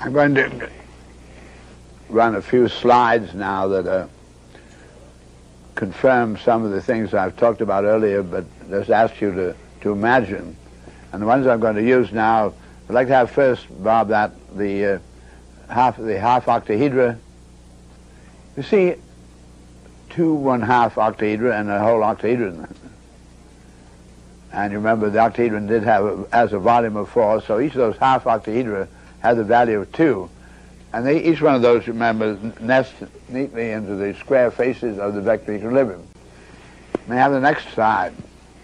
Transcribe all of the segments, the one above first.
I'm going to run a few slides now that confirm some of the things I've talked about earlier, but just ask you to imagine. And the ones I'm going to use now, I'd like to have first, Bob, that the half octahedra. You see, 2 1/2 octahedra and a whole octahedron. And you remember the octahedron has a volume of 4, so each of those half octahedra has a value of 2. And each one of those, remember, nests neatly into the square faces of the vector equilibrium. May I have the next slide?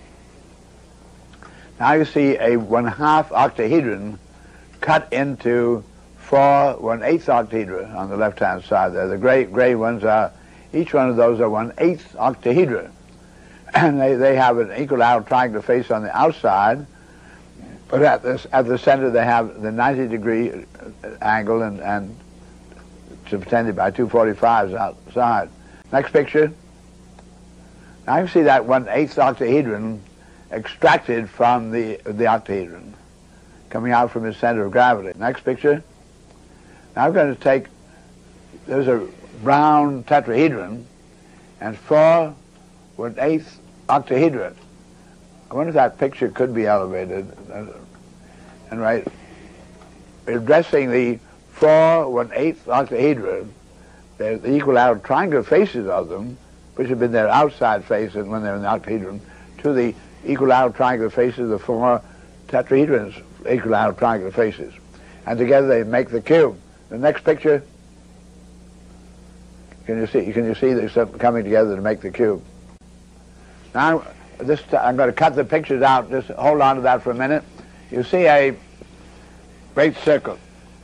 Now you see a 1/2 octahedron cut into 4 1/8 octahedra on the left-hand side there. The gray ones are, each one of those are 1/8 octahedra. And they have an equilateral triangular face on the outside, but at the center they have the 90-degree angle and subtended by 245s outside. Next picture. Now you can see that 1/8 octahedron extracted from the octahedron, coming out from its center of gravity. Next picture. Now I'm going to take, there's a brown tetrahedron and 4 1/8 octahedra. I wonder if that picture could be elevated. And right, addressing the 4 1/8 octahedra, there's the equilateral triangular faces of them, which have been their outside faces when they're in the octahedron, to the equilateral triangular faces of the 4 tetrahedrons, equilateral triangular faces. And together they make the cube. The next picture, can you see this coming together to make the cube? Now, I'm going to cut the pictures out. Just hold on to that for a minute. You see a great circle.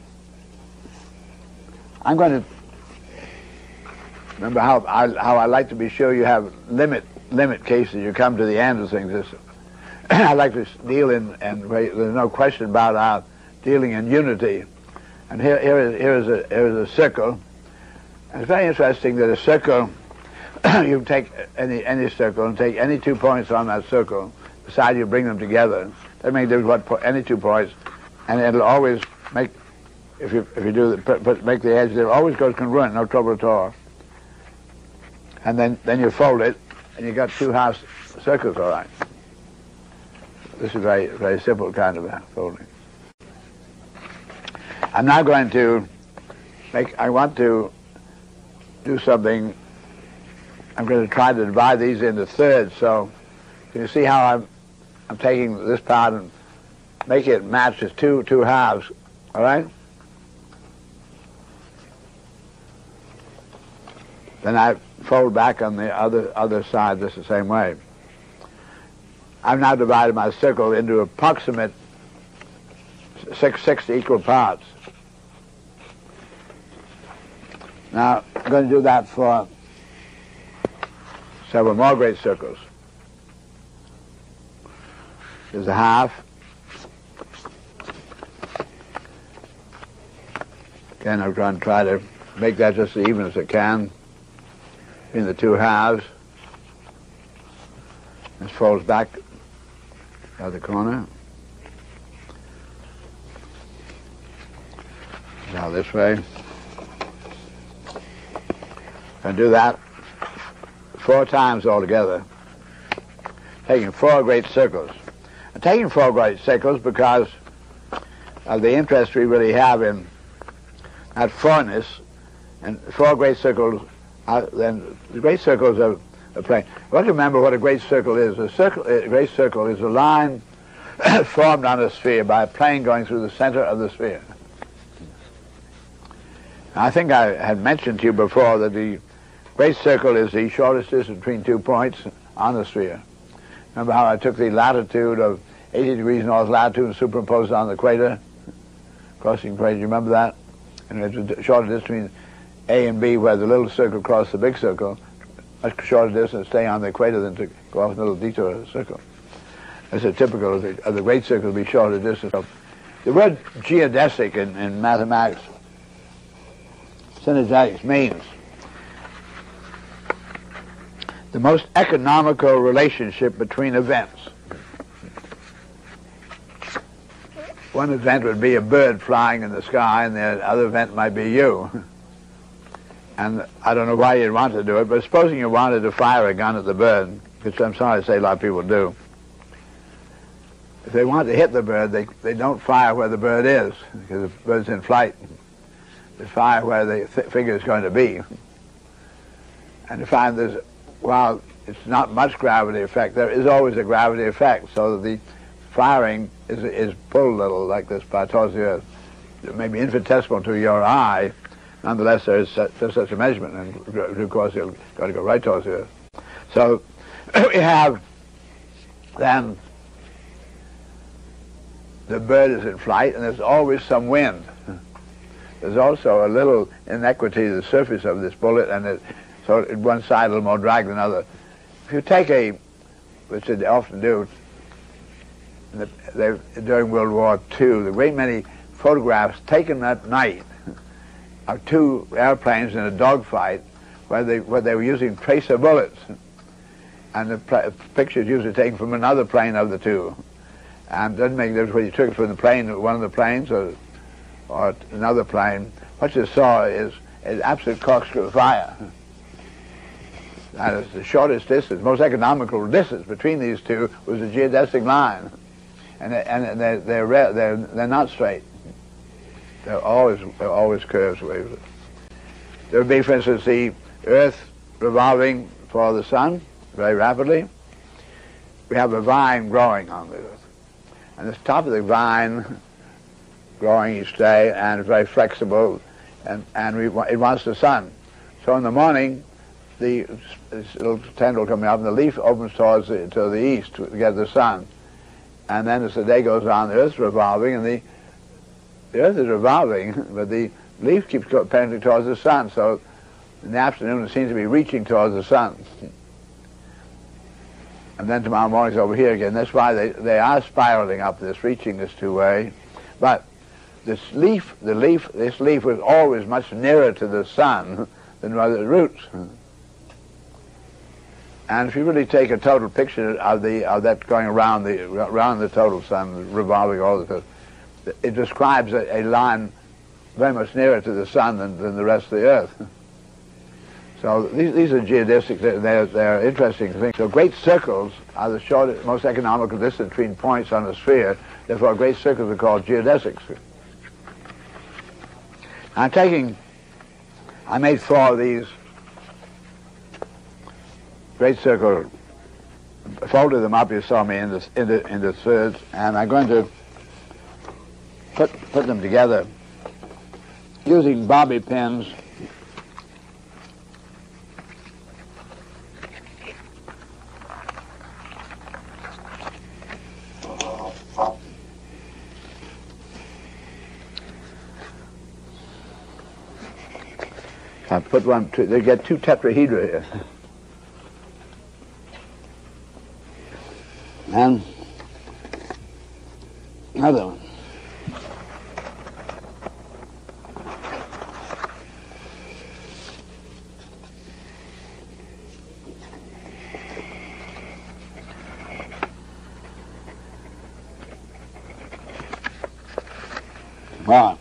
I'm going to remember how I like to be sure you have limit cases. You come to the end of things. I like to deal in, and there's no question about our dealing in unity. And here is a circle. And it's very interesting that a circle, you take any circle and take any 2 points on that circle, decide you bring them together. That makes any 2 points, and it'll always make, if you do make the edge, it always goes congruent, no trouble at all. And then you fold it, and you got 2 half circles, all right. This is very, very simple kind of folding. I'm now going to I want to do something. I'm going to try to divide these into thirds, so can you see how I'm taking this part and make it match as two halves, all right? Then I fold back on the other side just the same way. I've now divided my circle into approximate 6 equal parts. Now, I'm going to do that for several more great circles. There's a half. Again, I'm going to try to make that just as even as I can between the 2 halves. This folds back the other corner. Now this way. And do that 4 times altogether, taking 4 great circles. I'm taking 4 great circles because of the interest we really have in that 4-ness, and 4 great circles. Then the great circles are a plane. You want to remember what a great circle is. A great circle is a line formed on a sphere by a plane going through the center of the sphere. I think I had mentioned to you before that the great circle is the shortest distance between 2 points on the sphere. Remember how I took the latitude of 80 degrees north latitude and superimposed it on the equator, crossing the equator? You remember that? And it's a shorter distance between A and B, where the little circle crossed the big circle, much shorter distance to stay on the equator than to go off a little detour of the circle. That's a typical of the great circle to be shorter distance. The word geodesic in mathematics, synergetics, means the most economical relationship between events. one event would be a bird flying in the sky, and the other event might be you. And I don't know why you'd want to do it, but supposing you wanted to fire a gun at the bird, which I'm sorry to say a lot of people do, if they want to hit the bird, they don't fire where the bird is, because the bird's in flight. They fire where they figure it's going to be. And to find this, while it's not much gravity effect, there is always a gravity effect, so that the firing is pulled a little like this by towards the earth. It may be infinitesimal to your eye, nonetheless there is such a measurement, and of course you've got to go right towards the earth. So we have then the bird is in flight, and there's always some wind. There's also a little inequity to the surface of this bullet, and so one side a little more drag than the other. If you take which they often do during World War II, the great many photographs taken at night of two airplanes in a dogfight where they were using tracer bullets, and the pictures usually taken from another plane of the two. And it doesn't make a difference whether you took it from the plane, one of the planes, or another plane. What you saw is absolute corkscrew fire. And it's the shortest distance, most economical distance between these two was a geodesic line, and they're not straight. They're always curves. There would be, for instance, the Earth revolving for the sun very rapidly. We have a vine growing on the Earth, and the top of the vine growing each day, and it's very flexible, and it wants the sun. So in the morning, this little tendril coming up, and the leaf opens to the east to get the sun. And then as the day goes on, the Earth's revolving, and the Earth is revolving, but the leaf keeps pointing towards the sun. So in the afternoon, it seems to be reaching towards the sun. And then tomorrow morning's over here again. That's why they are spiraling up this, reaching this two-way. But this leaf was always much nearer to the sun than were the roots. And if you really take a total picture of that going around the total sun, revolving all the, it describes a line very much nearer to the sun than the rest of the Earth. So these are geodesics. They're interesting things. So great circles are the shortest, most economical distance between points on a sphere. Therefore, great circles are called geodesics. I made 4 of these great circle, folded them up, you saw me, into thirds, and I'm going to put them together using bobby pins. I put one, they get 2 tetrahedra here. And another one. Well,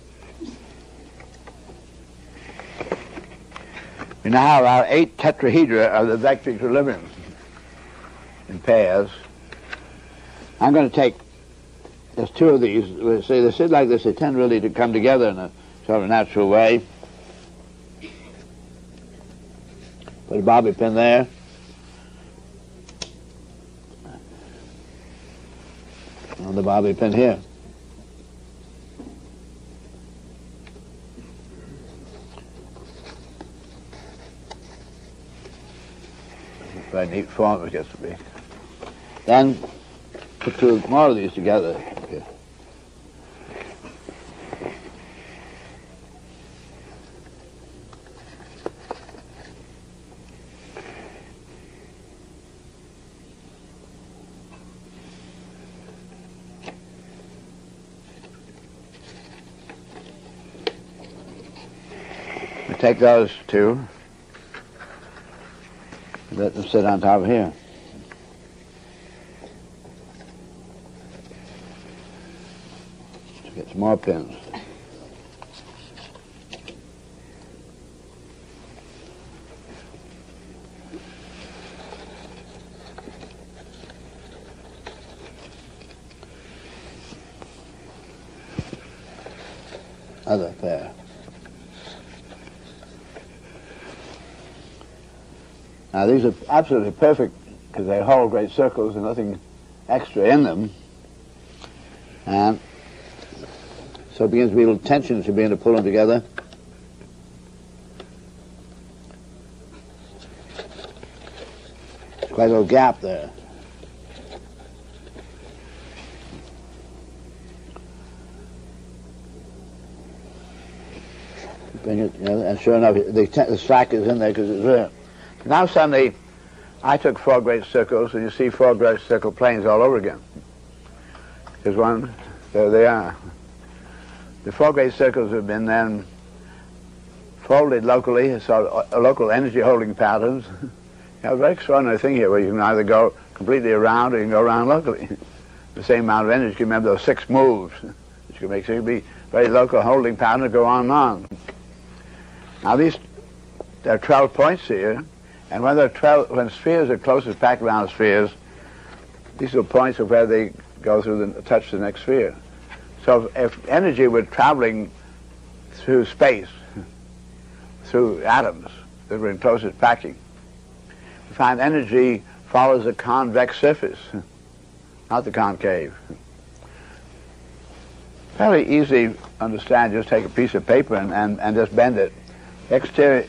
we now have our 8 tetrahedra of the vector equilibrium in pairs. I'm going to take just 2 of these. See, they sit like this. They tend really to come together in a sort of natural way. Put a bobby pin there. And the bobby pin here. Very neat form it gets to be. Then put 2 more of these together. Okay. We take those 2 and let them sit on top of here. some more pins. Other pair. Now these are absolutely perfect because they hold great circles and nothing extra in them. And so it begins to be a little tension as you begin to pull them together. There's quite a little gap there. And sure enough, the slack is in there because it's there. Now suddenly, I took 4 great circles, and you see 4 great circle planes all over again. There's one, there they are. The 4 great circles have been then folded locally, so local energy holding patterns. You have a very extraordinary thing here where you can either go completely around or you can go around locally. The same amount of energy. You can remember those 6 moves that you can make. So it can be very local holding pattern to go on and on. Now there are 12 points here, and when spheres are closest packed around spheres, these are points of where they go through touch the next sphere. So if energy were traveling through space, through atoms that were in closest packing, we find energy follows a convex surface, not the concave. Fairly easy to understand. Just take a piece of paper and just bend it. Exterior.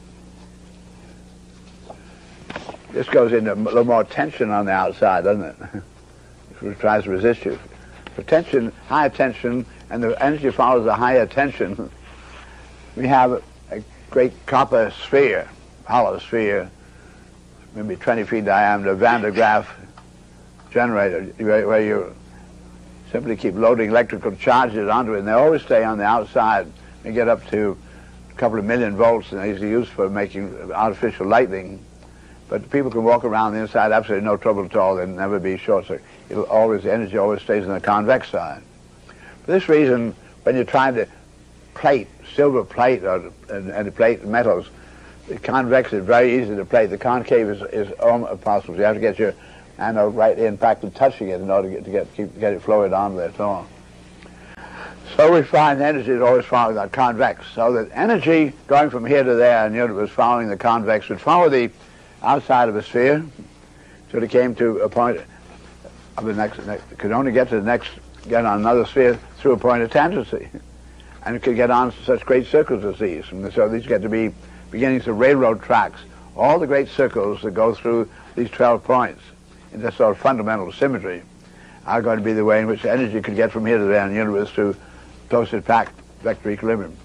This goes into a little more tension on the outside, doesn't it? It tries to resist you. For tension, higher tension, and the energy follows a higher tension. We have a great copper sphere, hollow sphere, maybe 20 feet diameter, Van de Graaff generator, where you simply keep loading electrical charges onto it, and they always stay on the outside. They get up to a couple of million volts, and these are used for making artificial lightning. But people can walk around the inside, absolutely no trouble at all. They'll never be short circuit. The energy always stays on the convex side. For this reason, when you're trying to plate, silver plate and plate metals, the convex is very easy to plate. The concave is almost impossible. You have to get your anode right in, practically touching it in order to get it flowing on there at all. So we find energy is always following that convex. So that energy going from here to there in the universe following the convex would follow the outside of a sphere, so it came to a point of the next could only get on another sphere through a point of tangency, and it could get on such great circles as these. And so these get to be beginnings of railroad tracks. All the great circles that go through these 12 points in this sort of fundamental symmetry are going to be the way in which energy could get from here to there in the universe to closest packed vector equilibrium.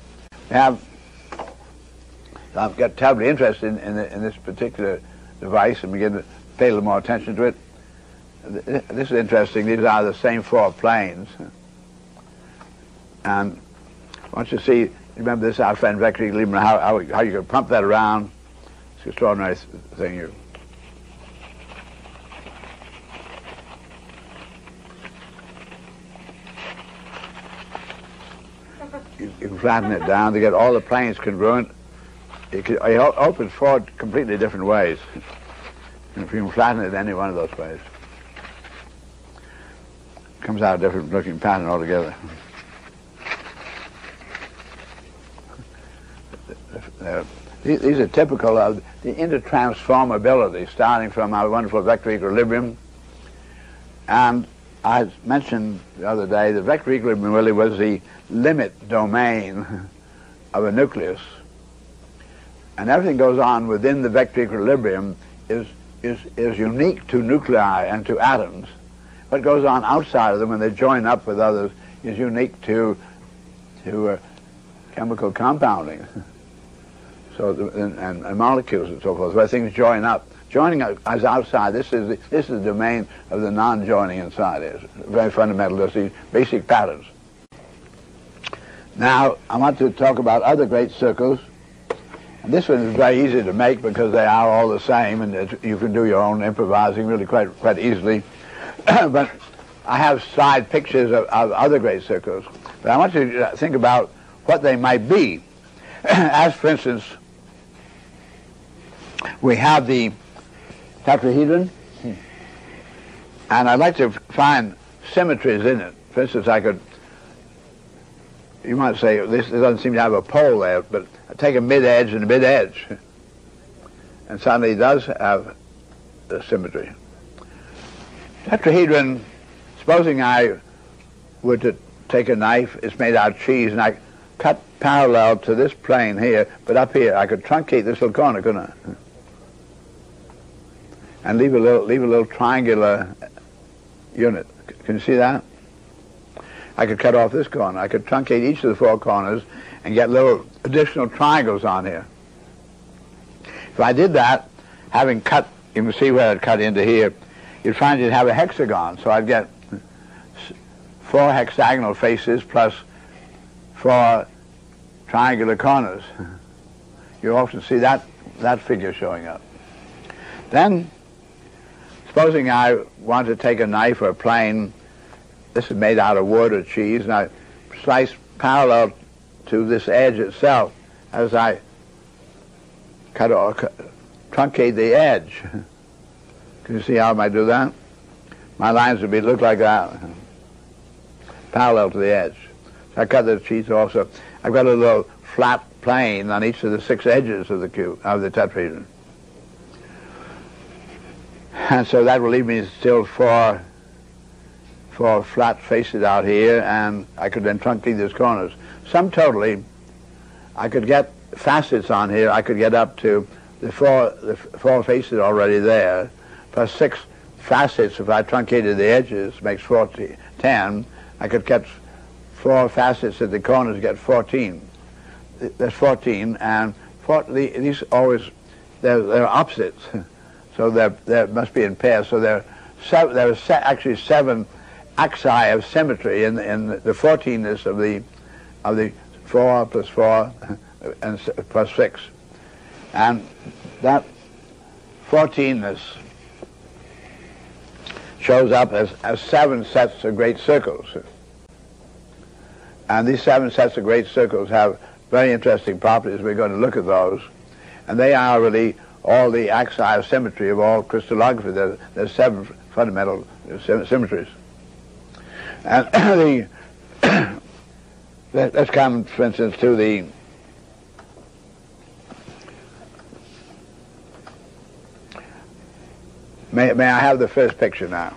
I've got terribly interested in this particular device and begin to pay a little more attention to it. This is interesting. These are the same 4 planes. And once you see, remember this, our friend vector equilibrium, how you can pump that around. It's an extraordinary thing. You can flatten it down to get all the planes congruent. It opens 4 completely different ways. And if you can flatten it any one of those ways, it comes out a different looking pattern altogether. These are typical of the intertransformability starting from our wonderful vector equilibrium. And I mentioned the other day that vector equilibrium really was the limit domain of a nucleus. And everything goes on within the vector equilibrium is unique to nuclei and to atoms. What goes on outside of them when they join up with others is unique to chemical compounding. So and molecules and so forth, where things join up. Joining as outside, this is the domain of the non-joining inside. It's very fundamental. There's these basic patterns. Now I want to talk about other great circles. And this one is very easy to make because they are all the same, and you can do your own improvising really quite easily. But I have slide pictures of other great circles. But I want you to think about what they might be. As, for instance, we have the tetrahedron, and I'd like to find symmetries in it. For instance, you might say, this doesn't seem to have a pole there, but take a mid-edge and a mid-edge, and suddenly it does have a symmetry. Tetrahedron, supposing I were to take a knife, it's made out of cheese, and I cut parallel to this plane here, but up here I could truncate this little corner, couldn't I? And leave a little triangular unit. Can you see that? I could cut off this corner. I could truncate each of the four corners and get little additional triangles on here. If I did that, having cut, you can see where I'd cut into here, you'd find you'd have a hexagon. So I'd get 4 hexagonal faces plus 4 triangular corners. You often see that figure showing up. Then, supposing I want to take a knife or a plane, this is made out of wood or cheese, and I slice parallel to this edge itself as I truncate the edge. Can you see how I might do that? My lines would look like that, parallel to the edge. So I cut the cheese off, so I've got a little flat plane on each of the 6 edges of the cube, of the tetrahedron. And so that will leave me still 4 flat faces out here, and I could then truncate these corners. Sum totally, I could get facets on here. I could get up to the four faces already there, plus 6 facets. If I truncated the edges, makes 10. I could get 4 facets at the corners, get 14. There's 14, and these always they're opposites, so they must be in pairs. So there are actually 7 axi of symmetry in the 14ness of the 4 plus 4 and plus 6, and that 14ness shows up as 7 sets of great circles, and these 7 sets of great circles have very interesting properties. We're going to look at those, and they are really all the axi of symmetry of all crystallography. There's 7 fundamental symmetries. And let's come, for instance, to the may I have the first picture now?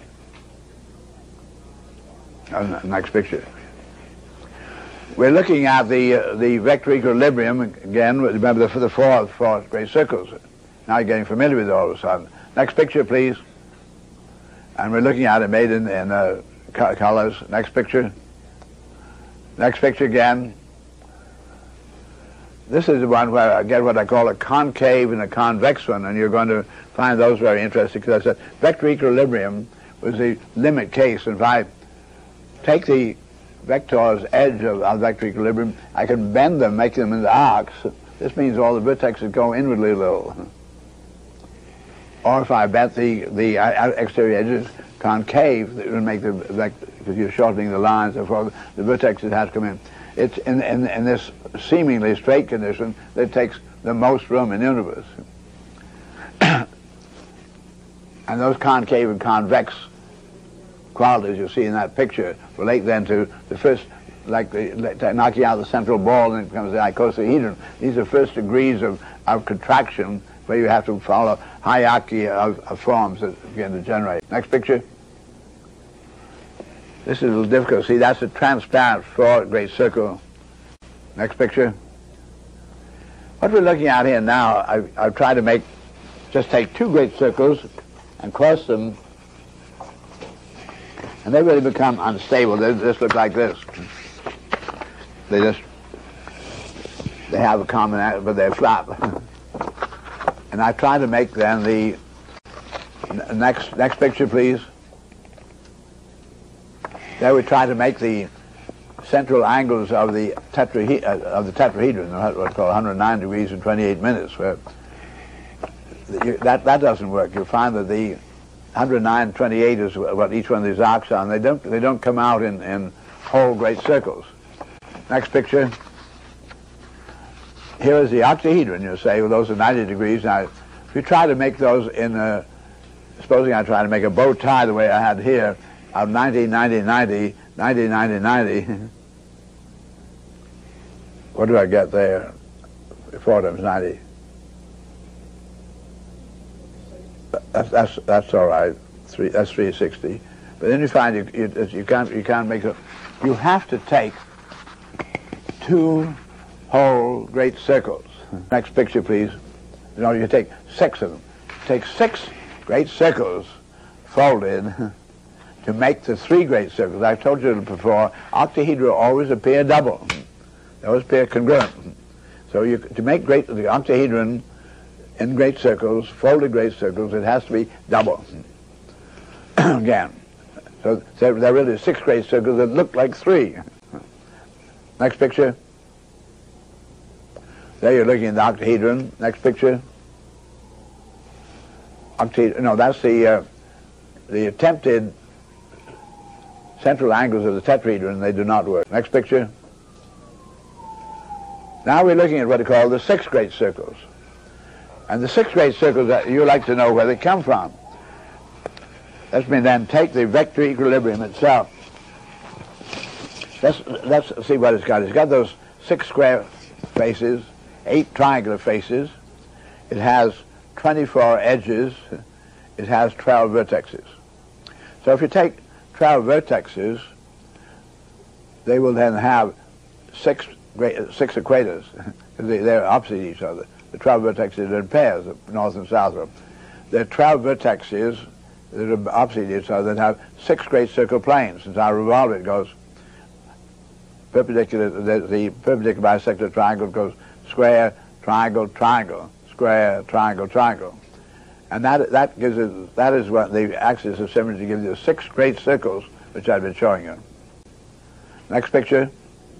Next picture. We're looking at the vector equilibrium again. Remember the four great circles. Now you're getting familiar with it all of a sudden. Next picture, please. And we're looking at it made in colors. Next picture. Next picture again. This is the one where I get what I call a concave and a convex one, and you're going to find those very interesting, because I said vector equilibrium was the limit case. And if I take the vector's edge of vector equilibrium, I can bend them, make them into arcs. This means all the vertexes go inwardly a little. Or if I bent the exterior edges concave, it would make the vector, because you're shortening the lines, therefore the vertexes have to come in. It's in this seemingly straight condition that takes the most room in the universe. And those concave and convex qualities you see in that picture relate then to the first, like knocking out the central ball and it becomes the icosahedron. These are first degrees of contraction where you have to follow hierarchy of forms that begin to generate. Next picture. This is a little difficult. See, that's a transparent 4 great circle. Next picture. What we're looking at here now, I've tried to just take 2 great circles and cross them, and they really become unstable. They just look like this. They have a common, but they're flat. And I try to make then the next picture, please. There we try to make the central angles of the tetrahedron, what's called 109 degrees and 28 minutes. Where that doesn't work. You'll find that the 109 and 28 is what each one of these arcs are, and they don't come out in whole great circles. Next picture. Here is the octahedron. You say, well, those are 90 degrees. Now, if you try to make those in a, supposing I try to make a bow tie the way I had here, of 90, 90, 90, 90, 90, 90, what do I get there? 4 times 90. That's all right. That's 360. But then you find you can't make it. You have to take 2 whole great circles. Next picture, please. No, you take 6 of them. Take 6 great circles folded to make the 3 great circles. I've told you before, octahedra always appear double. They always appear congruent. So to make the octahedron in great circles, folded great circles, it has to be double. Again. So there are really 6 great circles that look like 3. Next picture. There you're looking at the octahedron. Next picture. No, that's the attempted central angles of the tetrahedron. They do not work. Next picture. Now we're looking at what are called the 6 great circles. And the 6 great circles, that you like to know where they come from. Let me then take the vector equilibrium itself. Let's see what it's got. It's got those 6 square faces, 8 triangular faces. It has 24 edges. It has 12 vertexes. So if you take 12 vertexes, they will then have 6 equators. They're opposite each other. The 12 vertexes are in pairs, north and south of them. There are 12 vertexes that are opposite each other that have 6 great circle planes. Since I revolve it, goes perpendicular. The perpendicular bisector triangle goes square, triangle, triangle, square, triangle, triangle, and that is what the axis of symmetry gives you, 6 great circles, which I've been showing you. Next picture.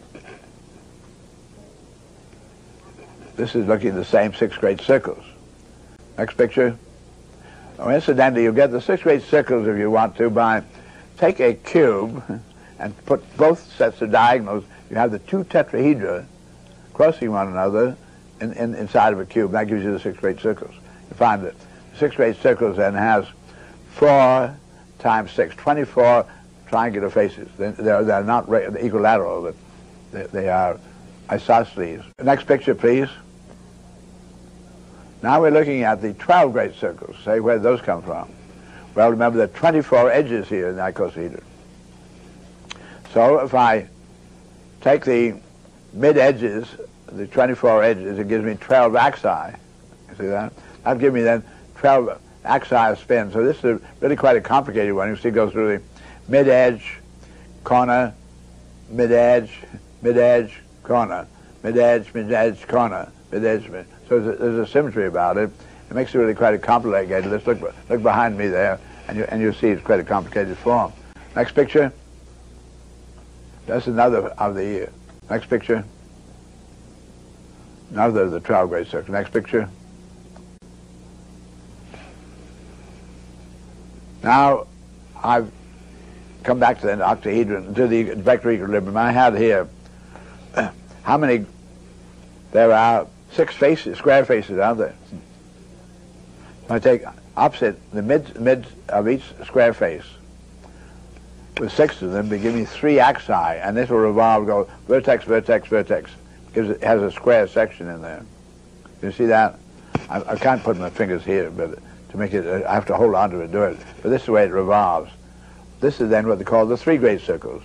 This is looking at the same 6 great circles. Next picture. Oh, incidentally, you get the 6 great circles if you want to by take a cube and put both sets of diagonals. You have the 2 tetrahedra crossing one another inside of a cube. That gives you the 6 great circles. You find that the 6 great circles then has 4 times 6, 24 triangular faces. They're not equilateral, but they are isosceles. Next picture, please. Now we're looking at the 12 great circles. Say, where did those come from? Well, remember there are 24 edges here in the icosahedron. So if I take the mid-edges, the 24 edges, it gives me 12 axi. You see that? That'll give me then 12 axi of spin. So this is really quite a complicated one. You see it goes through the mid-edge, corner, mid-edge, mid-edge, corner, mid-edge, mid-edge, corner, mid-edge, mid. So there's a symmetry about it. It makes it really quite a complicated. Let's look behind me there, and you see it's quite a complicated form. Next picture. That's another of the next picture. Another of the 12 great circles. Next picture. Now I've come back to the octahedron, to the vector equilibrium. I had here how many? There are 6 faces, square faces, aren't there? So I take opposite the mid of each square face. With 6 of them, they give me 3 axi, and this will revolve, go vertex, vertex, vertex, because it has a square section in there. You see that? I can't put my fingers here, but to make it, I have to hold on to it to do it. But this is the way it revolves. This is then what they call the 3 great circles.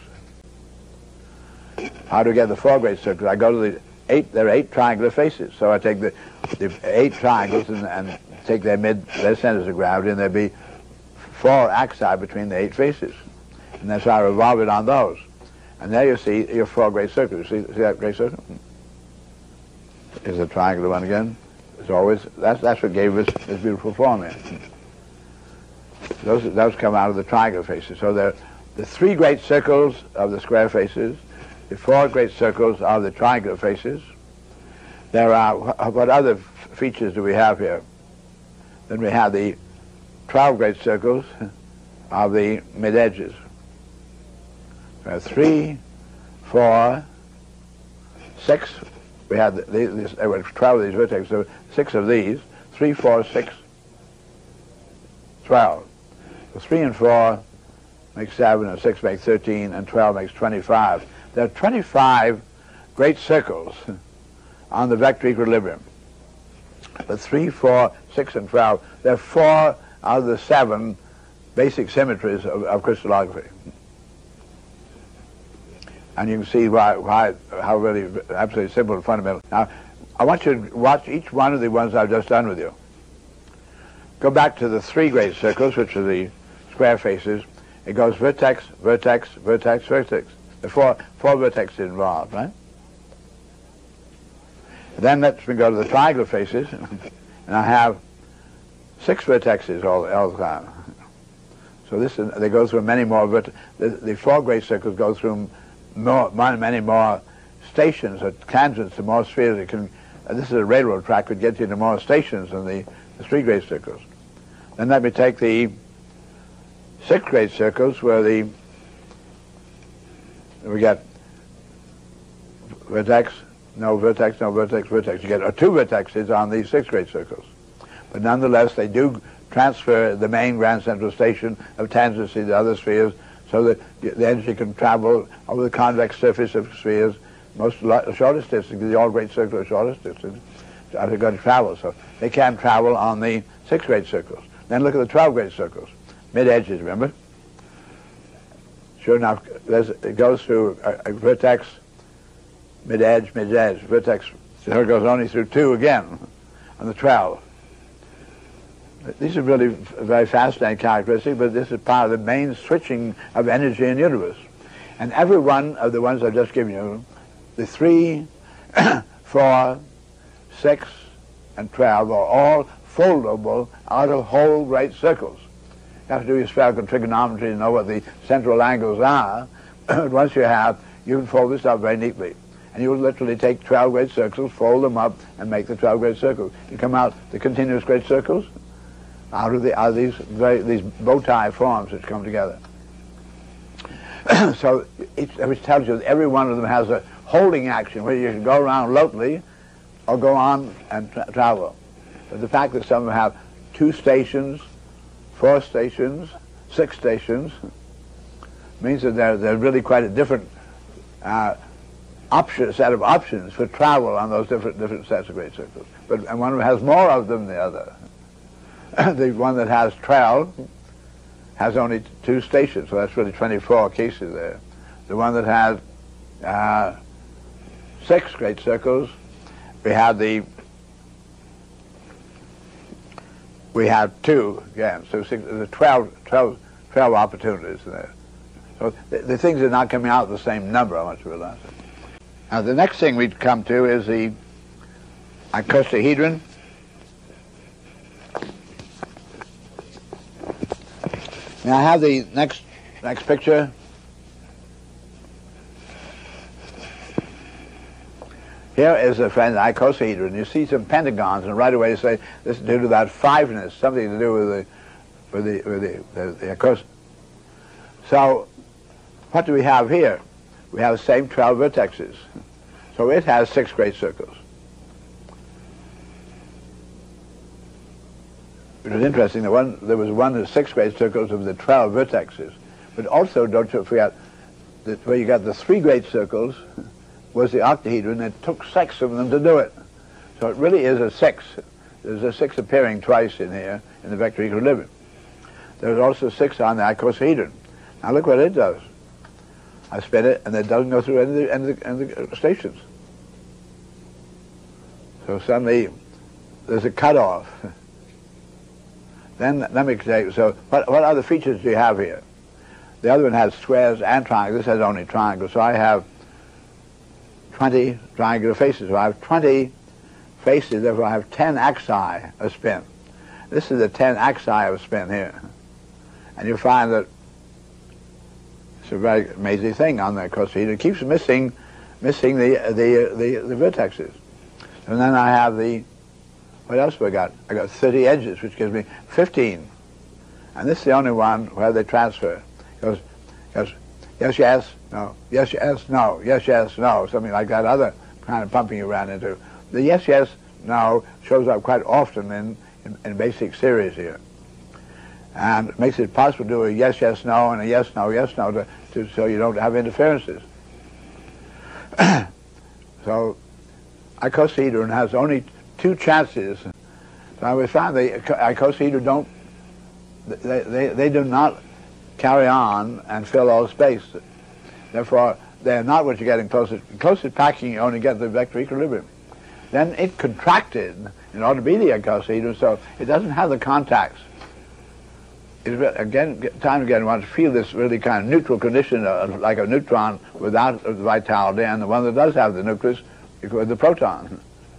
How do we get the 4 great circles? I go to the 8, there are 8 triangular faces. So I take the 8 triangles and take their centers of gravity, and there'd be 4 axi between the 8 faces. And that's how I revolve it on those. And there you see your 4 great circles. See that great circle? Here's the triangular one again. It's always, that's what gave us this beautiful form here. Those come out of the triangular faces. So they're the 3 great circles of the square faces, the 4 great circles of the triangular faces. There are, what other features do we have here? Then we have the 12 great circles of the mid-edges. We have 3, 4, 6. We had there were 12 of these vertexes, so 6 of these. 3, 4, 6, 12. So 3 and 4 make 7, and 6 make 13, and 12 makes 25. There are 25 great circles on the vector equilibrium. But 3, 4, 6, and 12, there are 4 out of the 7 basic symmetries of crystallography. And you can see how really absolutely simple and fundamental. Now, I want you to watch each one of the ones I've just done with you. Go back to the 3 great circles, which are the square faces. It goes vertex, vertex, vertex, vertex. There are 4 vertexes involved, right? Then let me go to the triangular faces, and I have 6 vertexes all the time. So they go through many more. The 4 great circles go through many more stations or tangents to more spheres. This is a railroad track that gets you to more stations than the 3 great circles. Then let me take the 6 great circles where we get vertex, no vertex, no vertex, vertex. You get 2 vertexes on these 6 great circles. But nonetheless, they do transfer the main grand central station of tangency to other spheres so that the energy can travel over the convex surface of spheres. The shortest distance, the all great circles are shortest distance, are going to travel. So they can travel on the 6 great circles. Then look at the 12 great circles. Mid-edges, remember? Sure enough, it goes through a vertex, mid-edge, mid-edge, vertex. So it goes only through 2 again on the 12. These are really very fascinating characteristics, but this is part of the main switching of energy in the universe. And every one of the ones I've just given you, the 3, 4, 6, and 12 are all foldable out of whole great circles. You have to do your spherical trigonometry to know what the central angles are. Once you can fold this up very neatly. And you will literally take 12 great circles, fold them up, and make the 12 great circles. You come out the continuous great circles out of these bow tie forms which come together. So which tells you that every one of them has a holding action where you can go around locally or go on and travel. But the fact that some of them have 2 stations, 4 stations, 6 stations means that they're really quite a different set of options for travel on those different sets of great circles. And one has more of them than the other. The one that has 12 has only 2 stations, so that's really 24 cases there. The one that has 6 great circles, we have 2 again, so there's 12 opportunities there. So the things are not coming out the same number, I want you to realize. Now the next thing we'd come to is the icosahedron. Now I have the next picture. Here is a friend icosahedron. You see some pentagons, and right away you say this is due to that 5-ness, something to do with the icosahedron. So what do we have here? We have the same 12 vertexes. So it has 6 great circles. It was interesting, there was one of the 6 great circles of the 12 vertexes. But also, don't you forget, that where you got the 3 great circles was the octahedron. It took 6 of them to do it. So it really is a 6. There's a 6 appearing twice in here, in the vector equilibrium. There's also 6 on the icosahedron. Now look what it does. I spin it, and it doesn't go through any of the stations. So suddenly, there's a cutoff. Then let me say, so what other features do you have here? The other one has squares and triangles. This has only triangles. So I have 20 triangular faces. So I have 20 faces, therefore I have 10 axi of spin. This is the 10 axi of spin here. And you find that it's a very amazing thing on the icosahedron. It keeps missing the vertexes. And then I have what else have I got? I got 30 edges, which gives me 15. And this is the only one where they transfer. Because yes, yes, no, yes, yes, no, yes, yes, no, something like that other kind of pumping you ran into. The yes, yes, no shows up quite often in basic series here. And it makes it possible to do a yes, yes, no, and a yes, no, so you don't have interferences. So icosahedron has only two chances. So we found the icosahedron they do not carry on and fill all space. Therefore, they're not what you get in closest packing. You only get the vector equilibrium. Then it contracted in order to be the icosahedron, so it doesn't have the contacts. Again, time and again, you want to feel this really kind of neutral condition, like a neutron without the vitality, and the one that does have the nucleus, the proton.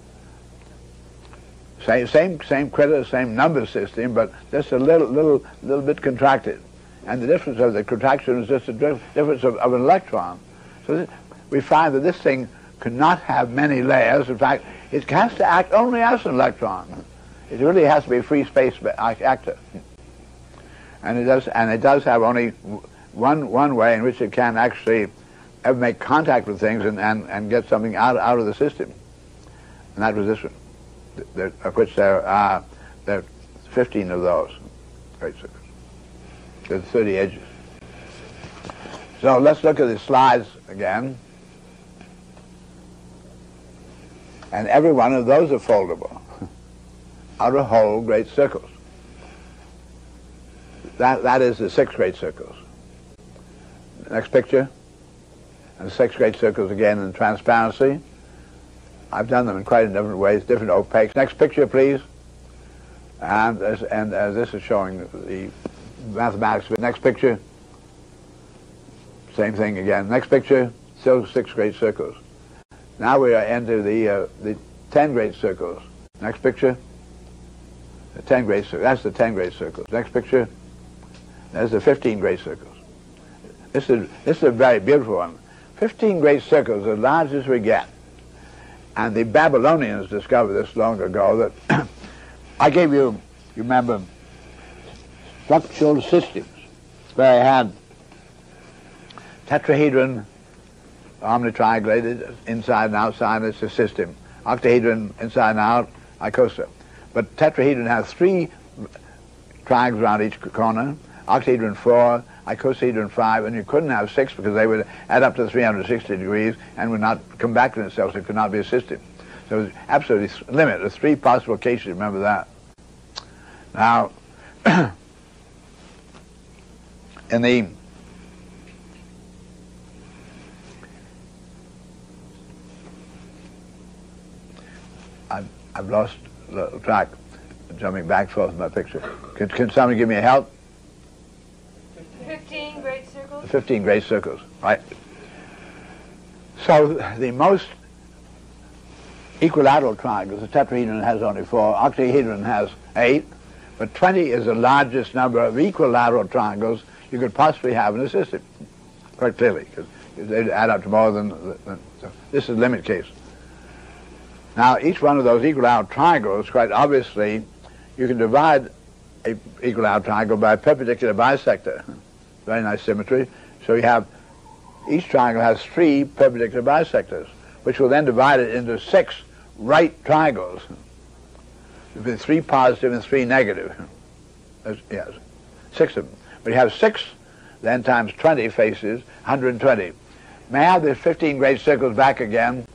Same critter, same number system, but just a little bit contracted. And the difference of the contraction is just a difference of an electron. So we find that this thing cannot have many layers. In fact, it has to act only as an electron. It really has to be a free space actor. And it does have only one way in which it can actually ever make contact with things and get something out of the system. And that was this one, of which there are 15 of those great circles. There's 30 edges. So let's look at the slides again. And every one of those are foldable out of whole great circles. That is the 6 great circles. Next picture. And 6 great circles again in transparency. I've done them in quite a different ways, different opaques. Next picture, please. And this is showing the mathematics of it. Next picture. Same thing again. Next picture. Still 6 great circles. Now we are into the 10 great circles. Next picture. The 10 great circles. That's the 10 great circles. Next picture. There's the 15 great circles. This is a very beautiful one. 15 great circles, as large as we get. And the Babylonians discovered this long ago. That I gave you remember, structural systems, where I had tetrahedron, omnitriangulated, inside and outside, it's a system. Octahedron, inside and out, icosa. But tetrahedron has 3 triangles around each corner. Octahedron 4, icosahedron 5, and you couldn't have 6 because they would add up to 360 degrees and would not come back to themselves. It could not be a system. So it was absolutely limited. There's 3 possible cases, remember that. Now, in the I've lost the track, jumping back and forth in my picture. Can somebody give me a help? 15 great circles? The 15 great circles, right. So the most equilateral triangles, the tetrahedron has only 4, octahedron has 8, but 20 is the largest number of equilateral triangles you could possibly have in a system, quite clearly, because they add up to more than so this is the limit case. Now, each one of those equilateral triangles, quite obviously, you can divide an equilateral triangle by a perpendicular bisector. Very nice symmetry. So you have, each triangle has 3 perpendicular bisectors, which will then divide it into 6 right triangles, with 3 positive and 3 negative. Yes, 6 of them. But you have 6, then times 20 faces, 120. May I have the 15 great circles back again?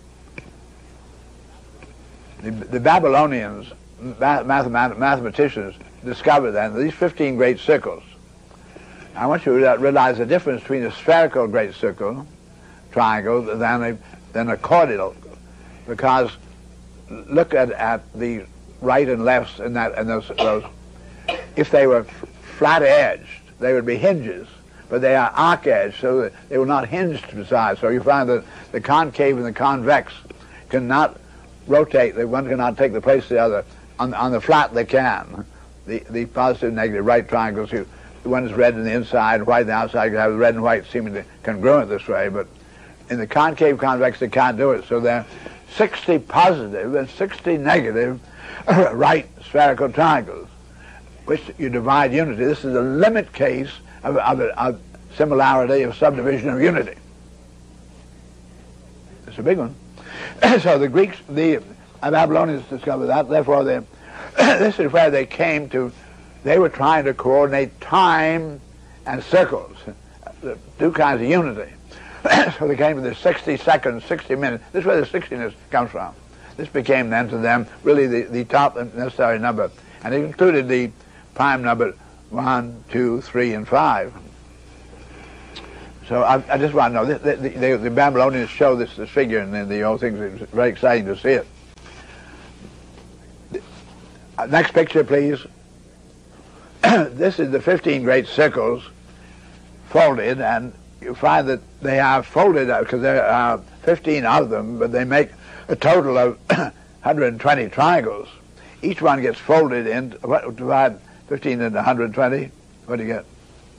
The Babylonians, mathematicians, discovered then these 15 great circles. I want you to realize the difference between a spherical great circle, triangle, than a chordal, because look at the right and lefts and those. If they were flat edged, they would be hinges, but they are arc edged, so that they will not hinge to the side. So you find that the concave and the convex cannot rotate. One cannot take the place of the other. On the flat, they can. The positive and negative right triangles, one is red on the inside, white on the outside. You have red and white seeming congruent this way, but in the concave convex, they can't do it. So there are 60 positive and 60 negative right spherical triangles, which you divide unity. This is a limit case of similarity of subdivision of unity. It's a big one. So the Greeks, the Babylonians discovered that. Therefore, this is where they came to. They were trying to coordinate time and circles, the two kinds of unity. So they came to the 60 seconds, 60 minutes. This is where the 60ness comes from. This became then to them really the top necessary number. And it included the prime number 1, 2, 3, and 5. So I just want to know, the Babylonians show this figure and the whole thing. It's very exciting to see it. Next picture, please. This is the 15 great circles folded, and you find that they are folded because there are 15 of them, but they make a total of 120 triangles. Each one gets folded into, what, divide 15 into 120? What do you get?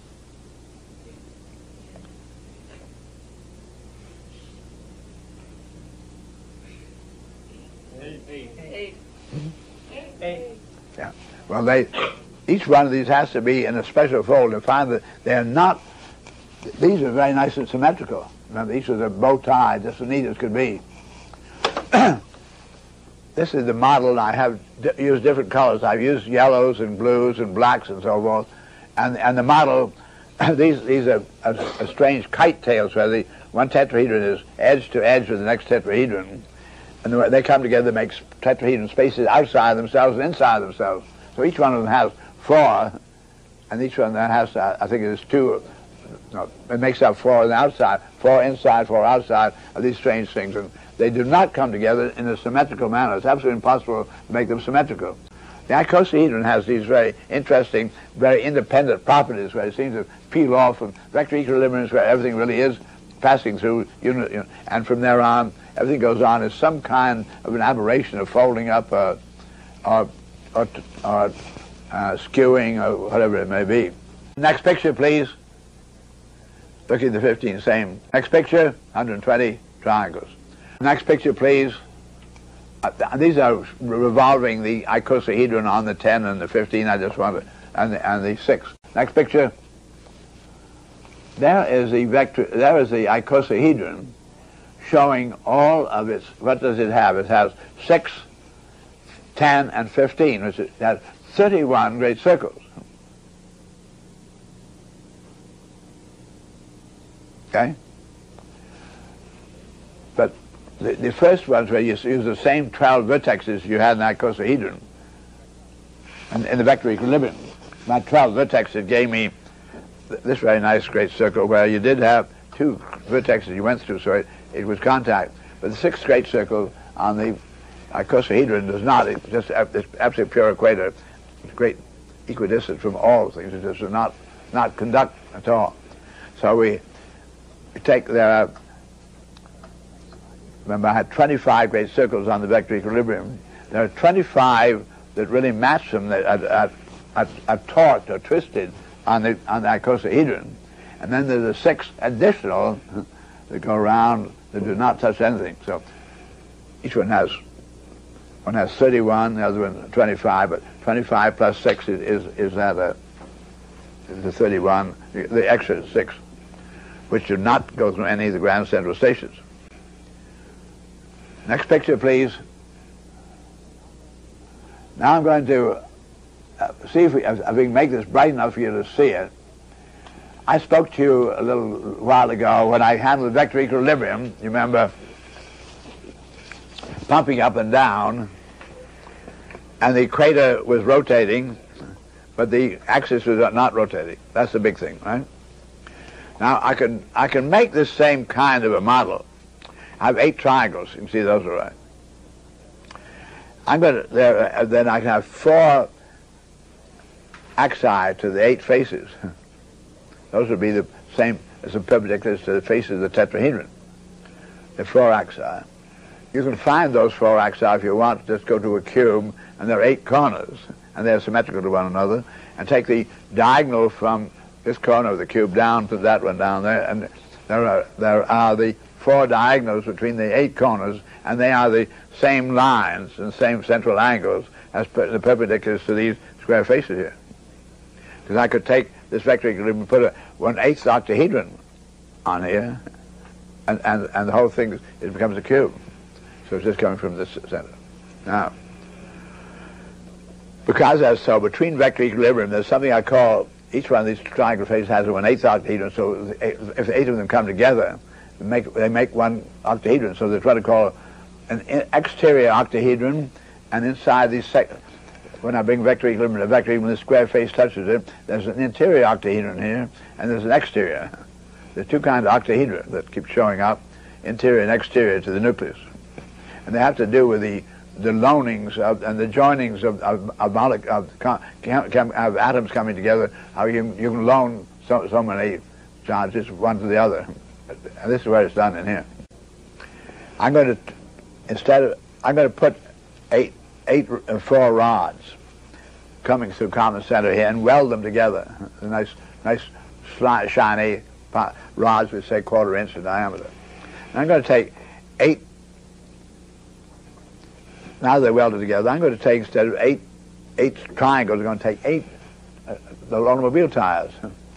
Eight. Yeah. Well, each one of these has to be in a special fold to find that they're not. These are very nice and symmetrical. Remember, each is a bow tie, just as neat as could be. This is the model. I have used different colors. I've used yellows and blues and blacks and so forth. And the model, these are strange kite tails where the one tetrahedron is edge to edge with the next tetrahedron. And they come together, make tetrahedron spaces outside themselves and inside themselves. So each one of them has 4, and each one that has, I think it is 2. No, it makes up 4 on the outside, 4 inside, 4 outside of these strange things. And they do not come together in a symmetrical manner. It's absolutely impossible to make them symmetrical. The icosahedron has these very interesting, very independent properties where it seems to peel off from vector equilibriums where everything really is passing through unit, and from there on, everything goes on as some kind of an aberration of folding up or skewing or whatever it may be. Next picture, please. Look at the 15, same. Next picture, 120 triangles. Next picture, please. These are revolving the icosahedron on the 10 and the 15. I just want to, and the 6. Next picture. There is the vector. There is the icosahedron, showing all of its. What does it have? It has 6, 10, and 15, which has 31 great circles. Okay? But the first ones where you use the same 12 vertexes you had in the icosahedron, and in the vector equilibrium, my 12 vertexes gave me this very nice great circle where you did have 2 vertexes you went through, so it was contact. But the 6th great circle on the icosahedron does not. It's just it's absolutely pure equator. It's great equidistant from all things. It does not conduct at all. So we take there. Remember, I had 25 great circles on the vector equilibrium. There are 25 that really match them, that are torqued or twisted on the icosahedron, and then there's the 6 additional that go around that do not touch anything. So each one has 31, the other one 25, but 25 plus 6 is the 31. The extra is 6, which do not go through any of the grand central stations. Next picture, please. Now I'm going to see if we can make this bright enough for you to see it. I spoke to you a little while ago when I handled vector equilibrium. You remember pumping up and down, and the equator was rotating, but the axis was not rotating. That's the big thing, right? Now I can make this same kind of a model. I have 8 triangles. You can see those are right. Then I can have 4 axi to the 8 faces. Those would be the same as the perpendiculars to the faces of the tetrahedron. The 4 axi. You can find those 4 axi if you want. Just go to a cube, and there are 8 corners, and they're symmetrical to one another, and take the diagonal from this corner of the cube down to that one down there, and there are the 4 diagonals between the 8 corners, and they are the same lines and same central angles as the perpendiculars to these square faces here. Because I could take this vector equilibrium, put a 1/8 octahedron on here, and the whole thing it becomes a cube. So it's just coming from this center. Now, because that's so, between vector equilibrium, there's something I call, each one of these triangle faces has a 1/8 octahedron, so if 8 of them come together, they make one octahedron, so there's what I call an exterior octahedron, and inside these when I bring vector equilibrium to vector equilibrium, the square face touches it, there's an interior octahedron here, and there's an exterior. There's two kinds of octahedra that keep showing up, interior and exterior to the nucleus. And they have to do with the loanings and the joinings of atoms coming together, how you can loan so many charges one to the other. And this is where it's done in here. I'm going to put four rods coming through common center here and weld them together. Nice shiny rods, which say 1/4 inch in diameter. And I'm going to take 8. Now they're welded together. I'm going to take, instead of eight triangles, I'm going to take 8 the automobile tires.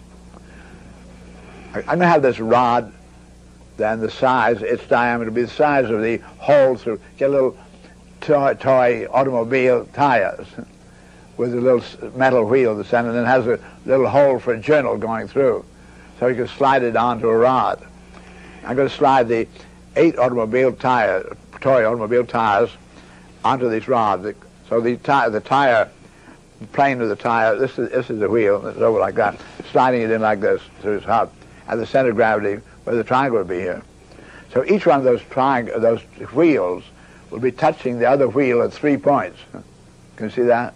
I'm going to have this rod, then the size, its diameter will be the size of the hole through, get a little toy automobile tires with a little metal wheel at the center, and then has a little hole for a journal going through, so you can slide it onto a rod. I'm going to slide the 8 automobile tires, toy automobile tires, onto these rods. So the tire, the plane of the tire, this is the wheel, it's over like that, sliding it in like this through its hub, at the center of gravity where the triangle would be here. So each one of those wheels will be touching the other wheel at 3 points. Can you see that?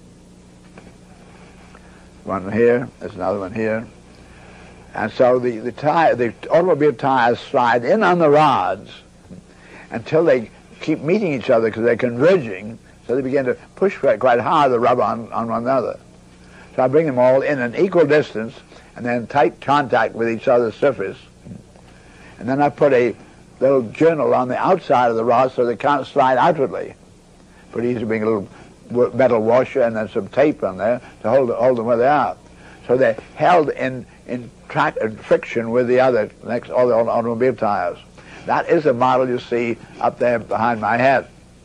One here, there's another one here. And so the automobile tires slide in on the rods until they keep meeting each other because they're converging, so they begin to push quite hard the rubber on one another. So I bring them all in an equal distance and then tight contact with each other's surface. And then I put a little journal on the outside of the rod so they can't slide outwardly. Pretty easy to bring a little metal washer and then some tape on there to hold them where they are. So they're held in friction with the other, all the automobile tires. That is the model you see up there behind my head.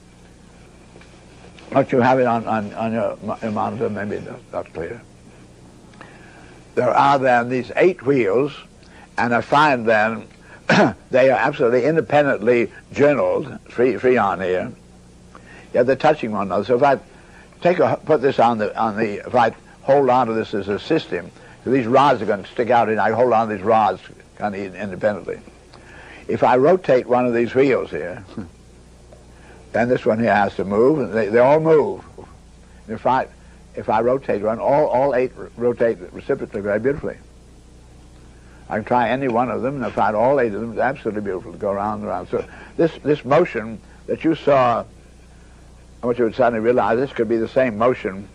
Don't you have it on your monitor? Maybe that's not clear. There are then these 8 wheels, and I find then they are absolutely independently journaled, free on here. Yeah, they're touching one another. So if I put this if I hold on to this as a system, so these rods are going to stick out, and I hold on to these rods kind of independently. If I rotate one of these wheels here, then this one here has to move, and they all move. If I rotate one, all 8 rotate reciprocally very beautifully. I can try any one of them, and I find all 8 of them is absolutely beautiful to go around and around. So this motion that you saw, I want you to suddenly realize this could be the same motion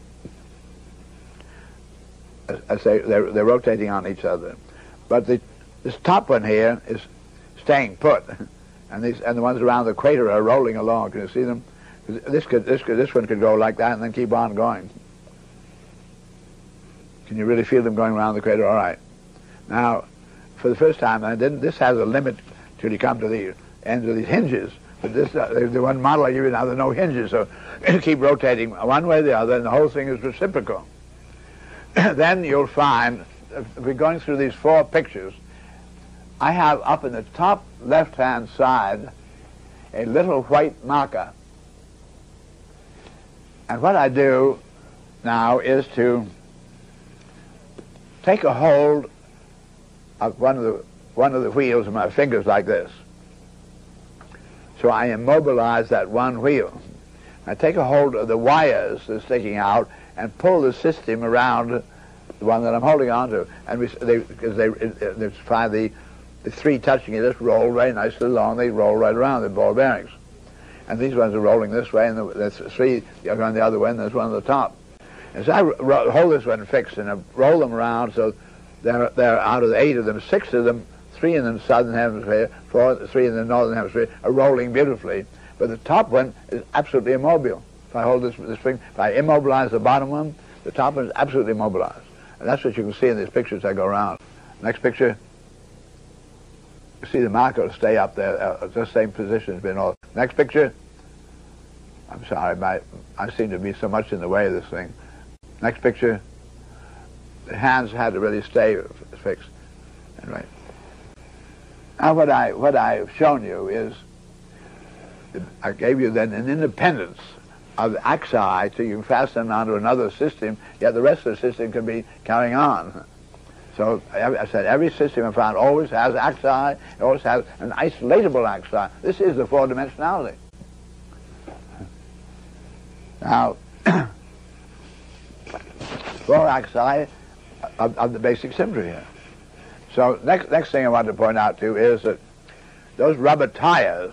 as they're rotating on each other. But this top one here is staying put, and the ones around the equator are rolling along. Can you see them? This one could go like that and then keep on going. Can you really feel them going around the equator? All right. Now, for the first time, this has a limit till you come to the ends of these hinges. But the one model I give you now, there are no hinges, so you keep rotating one way or the other, and the whole thing is reciprocal. Then you'll find, if we're going through these 4 pictures, I have up in the top left-hand side a little white marker. And what I do now is to take a hold of one of the wheels of my fingers like this. So I immobilize that one wheel. I take a hold of the wires that are sticking out and pull the system around the one that I'm holding on to. And they find the 3 touching it, just roll very nicely along. They roll right around, the ball bearings. And these ones are rolling this way, and there's 3 going the other way, and there's one on the top. And so I hold this one fixed, and I roll them around, so they're out of the 8 of them, 6 of them, 3 in the southern hemisphere, 3 in the northern hemisphere, are rolling beautifully. But the top one is absolutely immobile. If I hold this thing, if I immobilize the bottom one, the top one is absolutely immobilized. And that's what you can see in these pictures that go around. Next picture. You see the marker stay up there, the same position has been all. Next picture. I'm sorry, I seem to be so much in the way of this thing. Next picture. The hands had to really stay fixed. Anyway. Now what I've shown you is, I gave you then an independence of the axi, so you can fasten them onto another system, yet the rest of the system can be carrying on. So I said every system I found always has axi, it always has an isolatable axi. This is the four-dimensionality. Now, four axi of the basic symmetry here. So next thing I want to point out to you is that those rubber tires,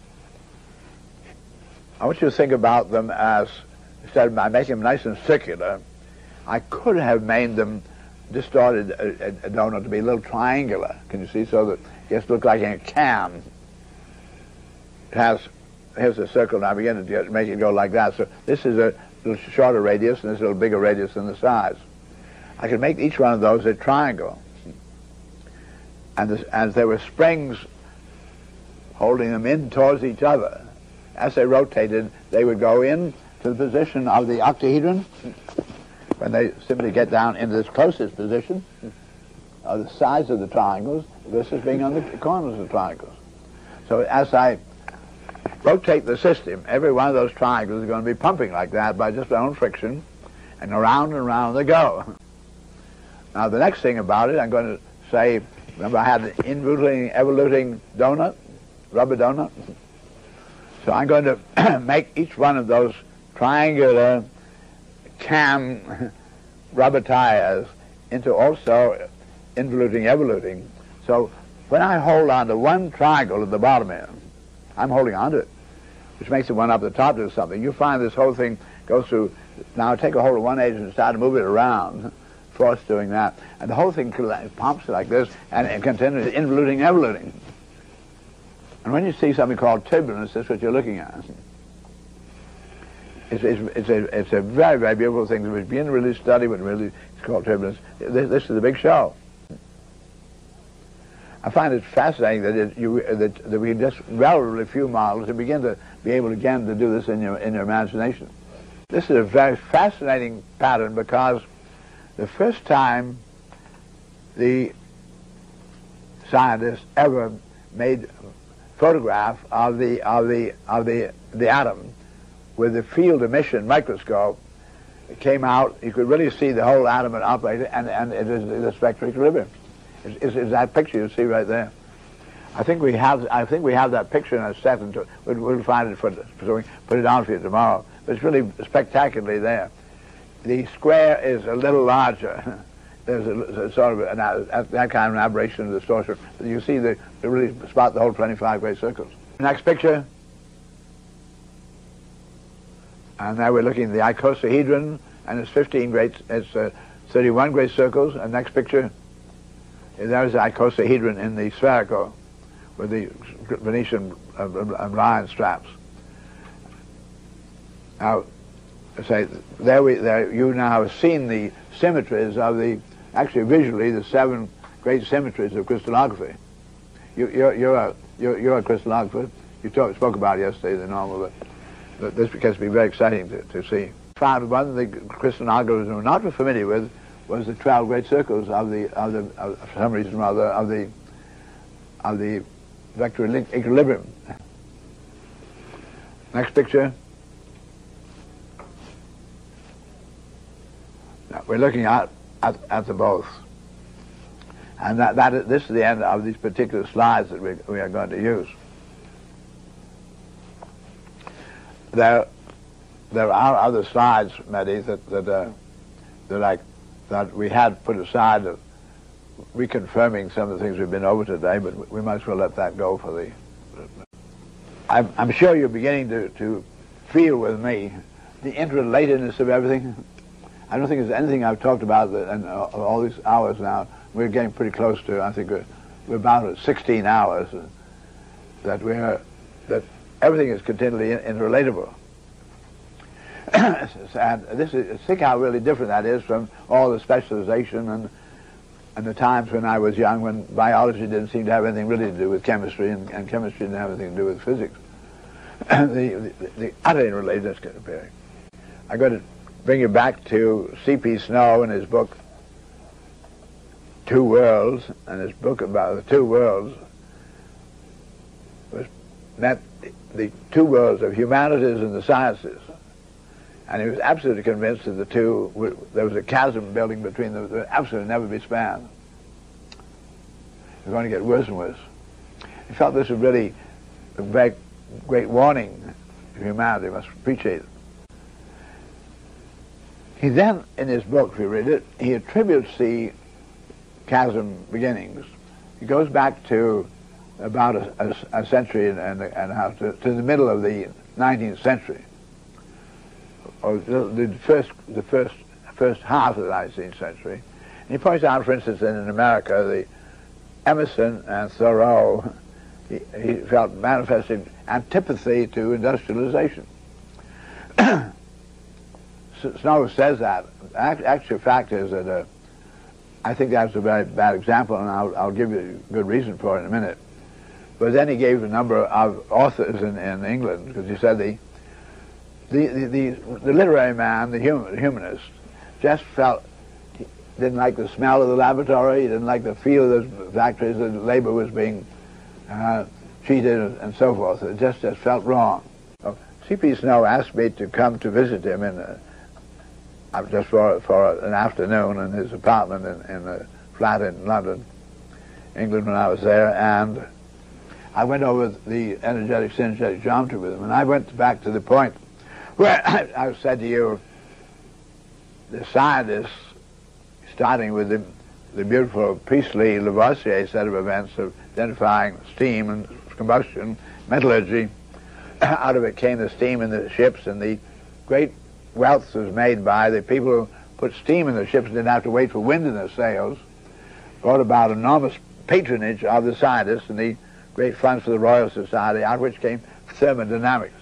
I want you to think about them as, instead of making them nice and circular, I could have made them, distorted a donut to be a little triangular, can you see, so that it just looks like a cam. It has, here's a circle now, begin to make it go like that. So this is a little shorter radius and this is a little bigger radius than the sides. I could make each one of those a triangle. And as there were springs holding them in towards each other, as they rotated, they would go in to the position of the octahedron. When they simply get down into this closest position of the sides of the triangles, this is being on the corners of the triangles. So as I rotate the system, every one of those triangles is going to be pumping like that by just their own friction, and around they go. Now the next thing about it, I'm going to say, remember I had the involuting, evoluting donut, rubber donut? So I'm going to make each one of those triangular cam rubber tires into also involuting, evoluting. So when I hold on to one triangle at the bottom here, I'm holding on to it, which makes the one up the top do something. You find this whole thing goes through, now take a hold of one edge and start to move it around, force doing that, and the whole thing pumps like this, and it continues involuting, evoluting. And when you see something called turbulence, that's what you're looking at. It's a very, very beautiful thing. It was being really studied when really it's called turbulence. This is a big show. I find it fascinating that we just relatively few models and begin to be able again to do this in your imagination. This is a very fascinating pattern because the first time the scientists ever made photograph of the atom with the field emission microscope, it came out, you could really see the whole atom at operator, and it is the spectral equilibrium. It's that picture you see right there. I think we have that picture in a set, and we'll find it so we put it on for you tomorrow. But it's really spectacularly there. The square is a little larger. There's a sort of that kind of an aberration of distortion. You see really spot the whole 25 great circles. Next picture. And now we're looking at the icosahedron, and it's 31 great circles. And next picture, there's the icosahedron in the spherical with the Venetian lion straps. Now, say there you now have seen the symmetries of actually visually the 7 great symmetries of crystallography. You're a crystallographer. You spoke about it yesterday, the normal, but this gets to be very exciting to see. Found one of the crystallographers we were not familiar with was the 12 great circles of for some reason or other, of the vector equilibrium. Next picture. Now, we're looking at the both. And this is the end of these particular slides that we are going to use. There are other slides, Mehdi, that we had put aside of reconfirming some of the things we've been over today, but we might as well let that go for the... I'm sure you're beginning to feel with me the interrelatedness of everything. I don't think there's anything I've talked about in all these hours now. We're getting pretty close to, I think we're about at 16 hours, that everything is continually interrelatable. And this is, think how really different that is from all the specialization and the times when I was young, when biology didn't seem to have anything really to do with chemistry, and chemistry didn't have anything to do with physics. the utterly related comparing. I'm going to bring you back to C.P. Snow and his book Two Worlds, and his book about the two worlds meant the two worlds of humanities and the sciences. And he was absolutely convinced that the two, there was a chasm building between them that would absolutely never be spanned. It was going to get worse and worse. He felt this was really a very great warning to humanity. Must appreciate it. He then, in his book, if you read it, he attributes the chasm beginnings. He goes back to about a century and a half, to the middle of the 19th century, or the first half of the 19th century. And he points out, for instance, that in America, the Emerson and Thoreau, he felt manifested antipathy to industrialization. Snow says that. Actual fact is that I think that's a very bad example, and I'll give you a good reason for it in a minute. But then he gave a number of authors in England, because he said the literary man, the humanist, just felt he didn't like the smell of the laboratory, he didn't like the feel of those factories, that labor was being cheated and so forth. It just felt wrong. So C.P. Snow asked me to come to visit him just for an afternoon in his apartment in a flat in London, England, when I was there, and I went over the energetic synergetic geometry with him, and I went back to the point where I said to you, the scientists, starting with the beautiful Priestley-Lavoisier set of events of identifying steam and combustion, metallurgy, out of it came the steam in the ships, and the great wealth was made by the people who put steam in the ships and didn't have to wait for wind in their sails, brought about enormous patronage of the scientists and the great funds for the Royal Society, out of which came thermodynamics.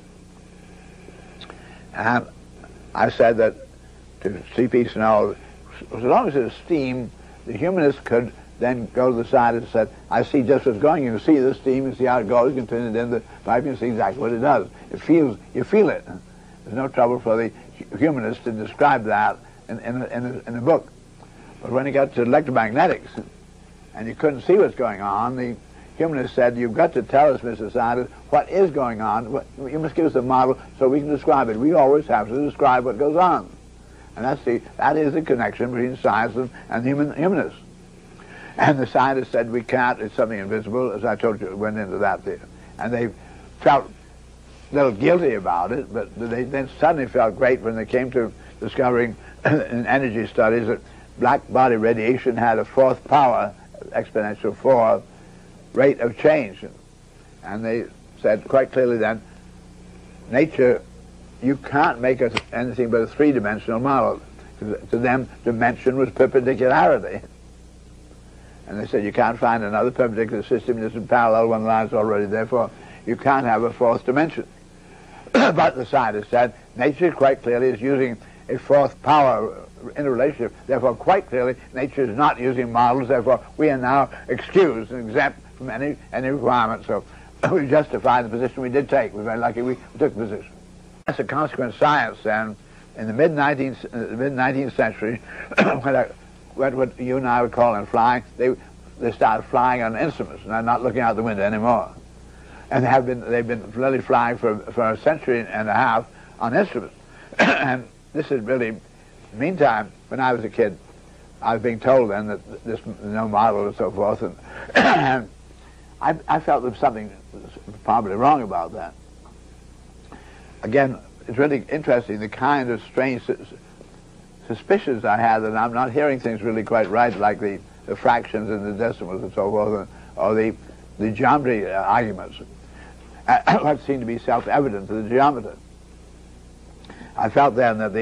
And I said that to C.P. Snow, as long as there's steam, the humanists could then go to the scientists and said, I see just what's going. You can see the steam, you see how it goes, you can turn it in the pipe, you can see exactly what it does. You feel it. There's no trouble for the humanist to describe that in a book. But when he got to electromagnetics, and you couldn't see what's going on, the humanist said, you've got to tell us, Mr. Scientist, what is going on. You must give us a model so we can describe it. We always have to describe what goes on. And that is the connection between science and humanists. And the scientists said, we can't, it's something invisible, as I told you, went into that there. And they felt a little guilty about it, but they then suddenly felt great when they came to discovering in energy studies that black body radiation had a fourth power, exponential 4, rate of change. And they said quite clearly then, nature, you can't make anything but a three-dimensional model. To them, dimension was perpendicularity. And they said you can't find another perpendicular system that isn't parallel when the line's already there, therefore you can't have a fourth dimension. But the scientists said nature quite clearly is using a fourth power in a relationship, therefore quite clearly nature is not using models, therefore we are now excused and exempt from any requirement. So we justified the position we did take. We're very lucky we took the position. As a consequence, science then, in the mid-19th century, what you and I would call in flying, they started flying on instruments, and not looking out the window anymore. And they've been really flying for a century and a half on instruments. And this is really, meantime, when I was a kid, I was being told then that there's no model and so forth, and I felt there was something probably wrong about that. Again, it's really interesting, the kind of strange suspicions I had that I'm not hearing things really quite right, like the fractions and the decimals and so forth, or the geometry arguments. What seemed to be self-evident to the geometer. I felt then that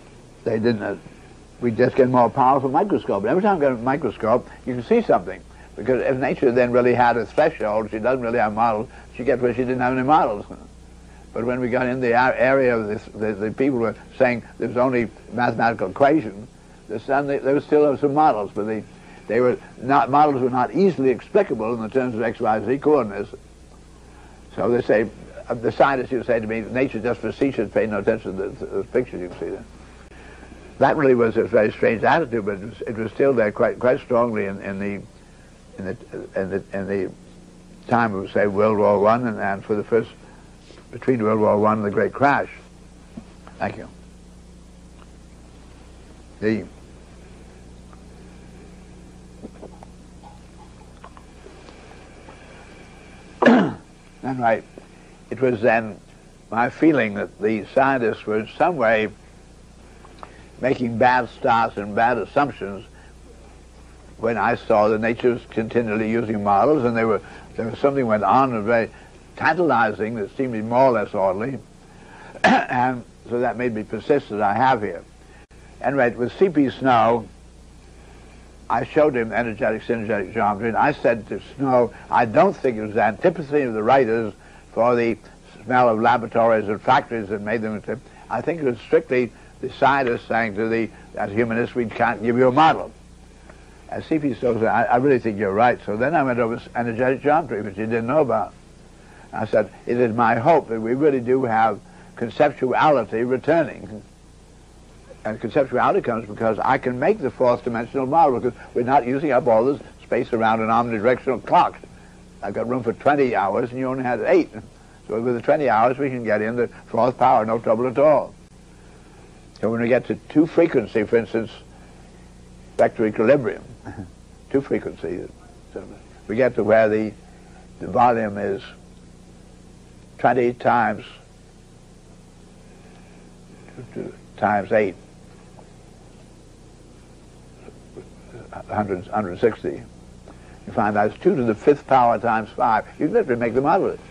we just get more powerful microscope. Every time you get a microscope, you can see something. Because if nature then really had a threshold, she doesn't really have models, she gets where she didn't have any models. But when we got in the area of this, the people were saying there's only mathematical equation, there were still some models, but models were not easily explicable in the terms of x, y, z coordinates. So they say, the scientists used to say to me, nature's just facetious, pay no attention to the pictures you can see there. That really was a very strange attitude, but it was still there quite strongly in the time of, say, World War I and for the first, between World War I and the Great Crash. Thank you. Then, right, it was then my feeling that the scientists were in some way making bad starts and bad assumptions when I saw that nature was continually using models, and there was something went on and very tantalizing that seemed to be more or less orderly, and so that made me persist as I have here. Anyway, with C.P. Snow, I showed him energetic synergetic geometry, and I said to Snow, I don't think it was the antipathy of the writers for the smell of laboratories and factories that made them. I think it was strictly the scientists saying to the humanists, we can't give you a model. As C.P. Snow said, I really think you're right. So then I went over energetic geometry, which he didn't know about. I said, it is my hope that we really do have conceptuality returning. And conceptuality comes because I can make the fourth dimensional model, because we're not using up all this space around an omnidirectional clock. I've got room for 20 hours and you only had 8. So with the 20 hours we can get in the fourth power, no trouble at all. So when we get to 2 frequency, for instance, vector equilibrium, 2 frequencies, we get to where the volume is 20 times 8. 160. You find that's 2 to the 5th power times 5. You can literally make the model of it.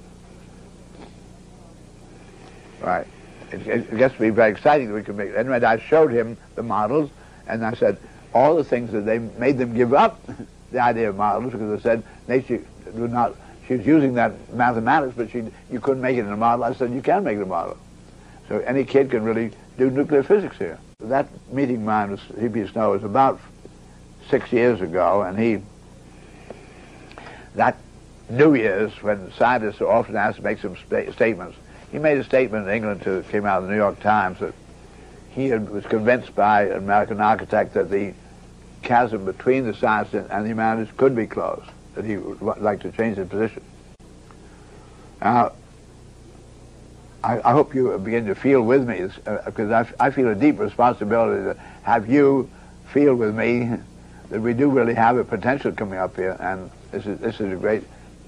Right. It gets to be very exciting that we can make it. Anyway, I showed him the models, and I said all the things that they made them give up the idea of models, because I said nature would not. She was using that mathematics, but you couldn't make it in a model. I said you can make the model. So any kid can really do nuclear physics here. That meeting of mine with C.P. Snow was about 6 years ago, and that New Year's, when scientists are often asked to make some statements, he made a statement in England that came out of the New York Times that he was convinced by an American architect that the chasm between the science and the humanities could be closed, that he would like to change his position. Now, I hope you begin to feel with me, because I feel a deep responsibility to have you feel with me that we do really have a potential coming up here, and this is a great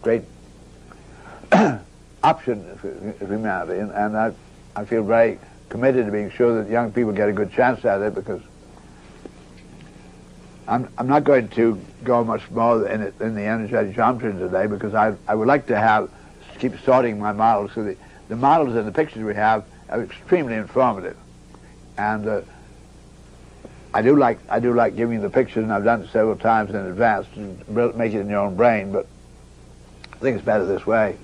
option for humanity, and I feel very committed to being sure that young people get a good chance at it, because I'm not going to go much more in the energetic geometry today, because I would like to keep sorting my models. So the models and the pictures we have are extremely informative, and I do like giving you the pictures, and I've done it several times in advance to make it in your own brain, but I think it's better this way.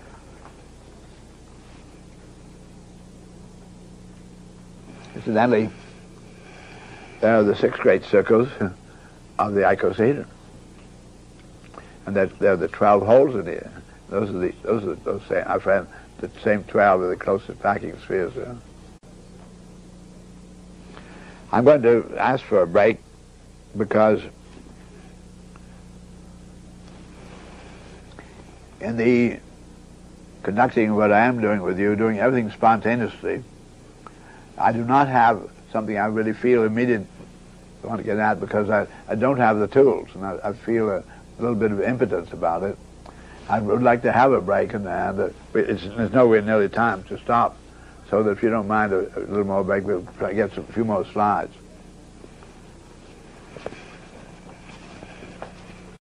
Incidentally, there are the 6 great circles of the icosahedron, and there are the 12 holes in here. Those are same. I found the same 12 are the closest packing spheres there. I'm going to ask for a break because in the conducting what I am doing with you, doing everything spontaneously, I do not have something I really feel immediate I want to get at, because I don't have the tools, and I feel a little bit of impotence about it. I would like to have a break, and there's nowhere nearly time to stop. So that if you don't mind a little more break, we'll try to get a few more slides.